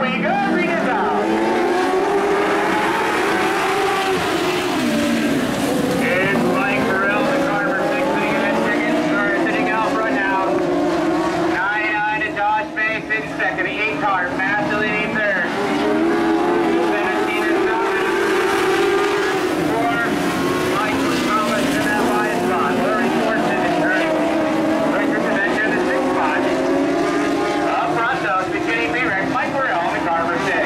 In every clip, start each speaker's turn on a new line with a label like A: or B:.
A: we go. Green is out. It's Mike Burrell, the Carver 6 sitting in second. Or sitting out front now. 9-9 to Josh Bates in second. The 8 car, Master leading third. 17 is Southern. 4, Mike Thomas in that wide spot. Larry Fortson in third. Richard Convention in the 6th spot. Up front though, beginning B-Rex, Mike Burrell, the Carver 6.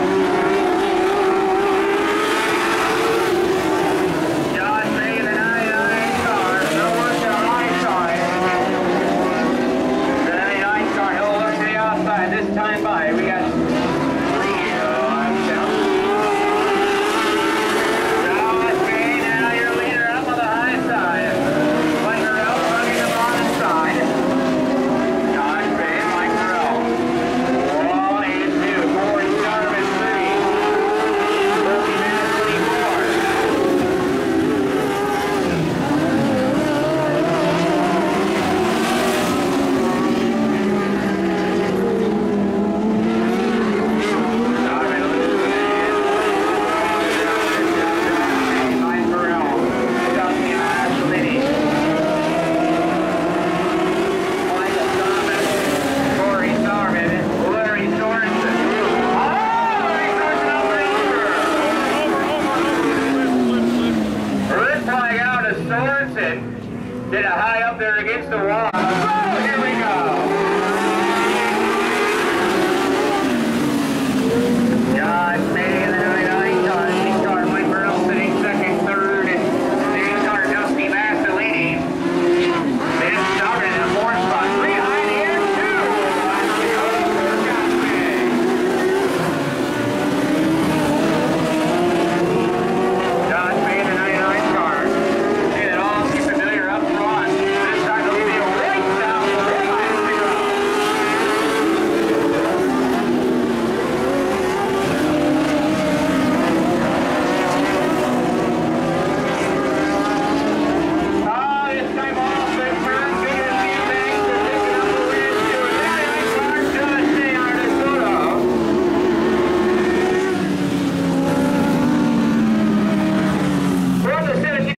A: Josh May in the 99 car, no work to the high side. The 99 car, he'll look to the outside this time by. We got 3 laps down. Josh May, now your leader up on the high side. Mike Burrell running the bottom side. Josh May, Mike Burrell. 1 and 2, 4 Starman 3. Wilkie Mass 24. Mike Burrell, Dusty Ashley, Michael Thomas, Corey Starman, Larry Sorensen. Oh, Larry Sorensen over. Red flag out of Sorensen. Did a high up there against the